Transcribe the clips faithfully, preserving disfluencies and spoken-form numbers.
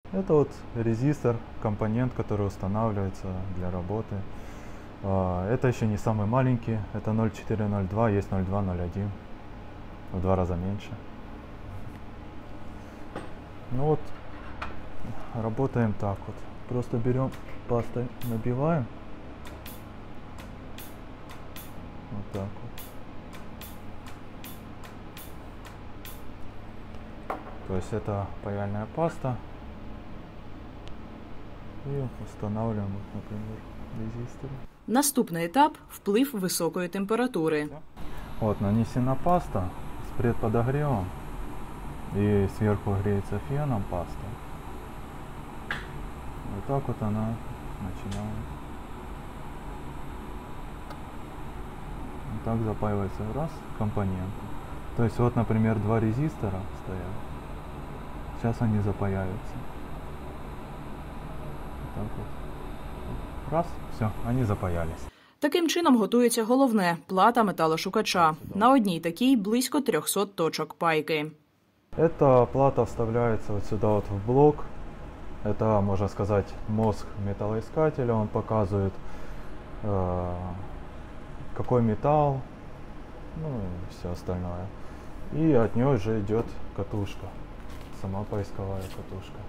Это вот резистор, компонент, который устанавливается для работы. Это еще не самый маленький, это ноль четыре ноль два, есть ноль два ноль один, в два раза меньше. Ну вот, работаем так вот. Просто берем пастой, набиваем. Вот так вот. То есть это паяльная паста. І встановлюємо, наприклад, резистор. Наступний етап – вплив високої температури. Вот нанесена паста с предподогревом, и сверху греется феном паста. Вот так вот она начинает. Вот так запаивается раз компоненты. То есть вот, например, два резистора стоят. Сейчас они запаяются. Так вот. Раз, все, они запаялись. Таким чином готується головне – плата металошукача. На одній такій близько трьохсот точок пайки. Эта плата вставляется вот сюда вот в блок. Это, можно сказать, мозг металлоискателя. Он показывает, э, какой металл, ну и все остальное. И от нее уже идет катушка, сама поисковая катушка.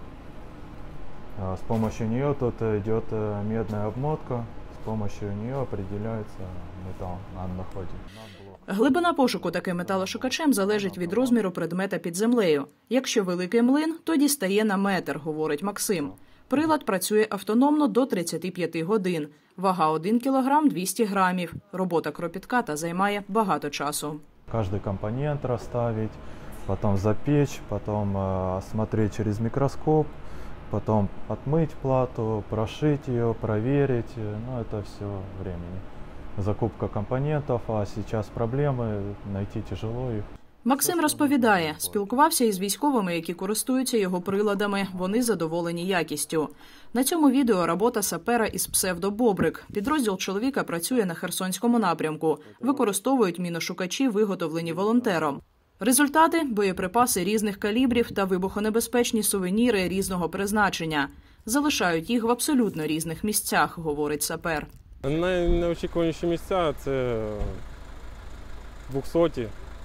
Э, с помощью нее тут идет медная обмотка. С помощью нее определяется металл на находе. Глибина пошуку таким металошукачем залежить від розміру предмета під землею. Якщо великий млин, то дістає на метр, говорить Максим. Прилад працює автономно до тридцяти п'яти годин. Вага один кілограм двісті грамів. Робота кропітка та займає багато часу. Каждый компонент расставить, потом запечь, потом э, смотреть через микроскоп, потом отмыть плату, прошить ее, проверить. Ну, это все времени. Закупка компонентов, а сейчас проблеми, знайти тяжело їх. Максим розповідає, спілкувався із військовими, які користуються його приладами. Вони задоволені якістю. На цьому відео робота сапера із псевдо-Бобрик. Підрозділ чоловіка працює на Херсонському напрямку. Використовують міношукачі, виготовлені волонтером. Результати – боєприпаси різних калібрів та вибухонебезпечні сувеніри різного призначення. Залишають їх в абсолютно різних місцях, говорить сапер. Найнеочікуваніші місця – це двохсоті,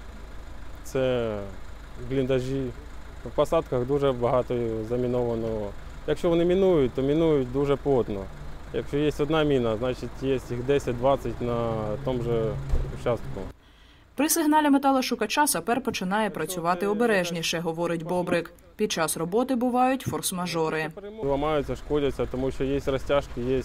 це бліндажі. В посадках дуже багато замінованого. Якщо вони мінують, то мінують дуже плотно. Якщо є одна міна, значить є їх десять-двадцять на тому ж участку. При сигналі металошукача сапер починає працювати обережніше, говорить Бобрик. Під час роботи бувають форс-мажори. Ламаються, шкодяться, тому що є розтяжки, є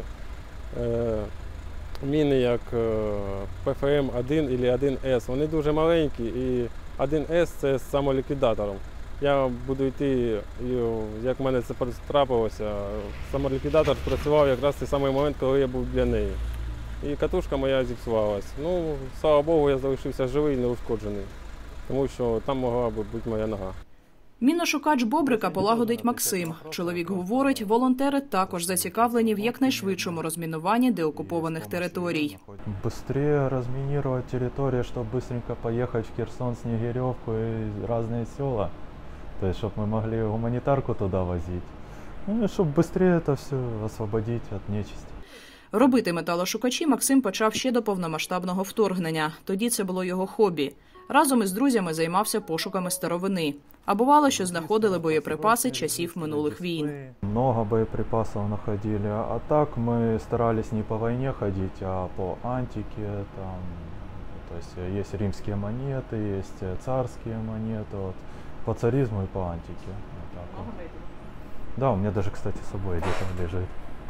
е, міни, як пе еф ем один або один ес. Вони дуже маленькі, і один ес – це з самоліквідатором. Я буду йти, як в мене це трапилося, самоліквідатор працював якраз в той самий момент, коли я був біля неї. І катушка моя зіпсувалась. Ну, слава Богу, я залишився живий і неушкоджений, тому що там могла б бути моя нога. Міношукач Бобрика полагодить Максим. Чоловік говорить, волонтери також зацікавлені в якнайшвидшому розмінуванні деокупованих територій. Быстрее розмінувати територію, щоб швидко поїхати в Херсон, Снегиревку і різні села. Тобто, щоб ми могли гуманітарку туди возити. Ну, і щоб швидше це все освободити від нечисті. Робити металошукачі Максим почав ще до повномасштабного вторгнення. Тоді це було його хобі. Разом із друзями займався пошуками старовини. А бувало, що знаходили боєприпаси часів минулих війн. Много боєприпасів знаходили, а так ми старались не по війні ходити, а по антике. Там, то есть есть римские монеты, есть царские монеты, вот, по царизму и по антике. Вот так вот. Да, у меня даже, кстати, с собой где-то лежит.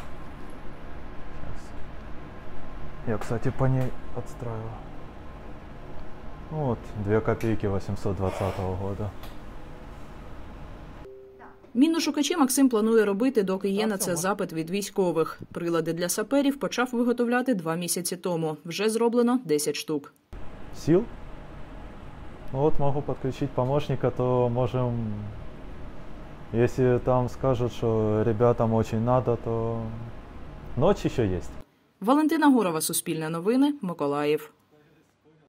Я, кстати, по ней отстраивал. Вот, две копейки восемьсот двадцатого года. Міношукачі Максим планує робити, доки є на це запит від військових. Прилади для саперів почав виготовляти два місяці тому. Вже зроблено десять штук. Сил? Ну вот могу подключить помощника, то можем, если там скажут, что ребятам очень надо, то ночь еще есть. Валентина Гурова, Суспільне новини, Миколаїв.